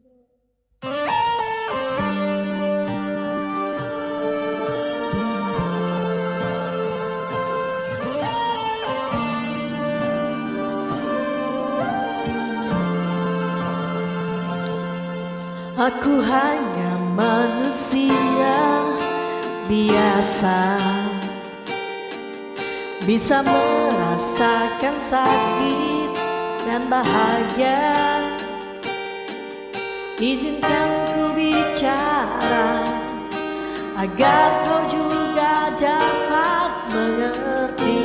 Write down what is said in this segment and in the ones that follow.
Aku hanya manusia biasa, bisa merasakan sakit dan bahagia. Izinkan ku bicara agar kau juga dapat mengerti.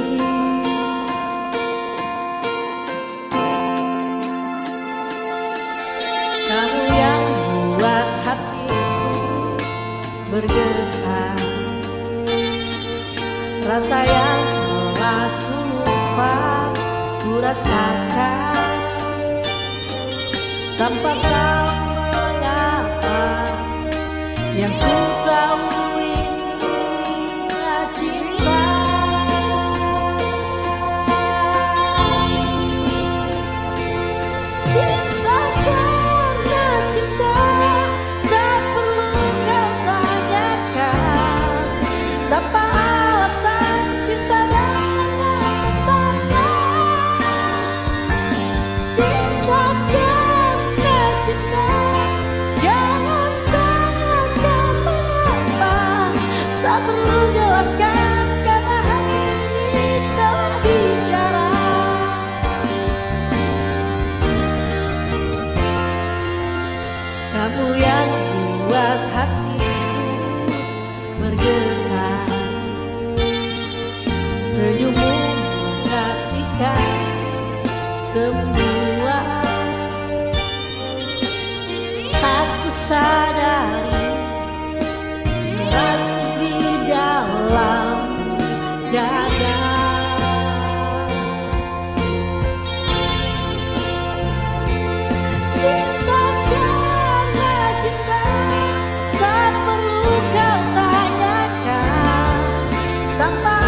Kamu yang buat hatiku bergetar, rasa yang telah ku lupa ku rasakan, tanpa tahu mengapa yang ku tahu ini cinta. Cinta karena cinta, tak perlu kau tanyakan, tanpa alasan cinta dengan tanya. Cinta karena cinta, jangan tanyakan mengapa, tak perlu jelaskan karena hati ini telah bicara. Kamu yang buat hatiku bergetar, senyummu mengartikan semua. Aku sadari merasuk di dalam dada. Cinta karena cinta, tak perlu kau tanyakan, tanpa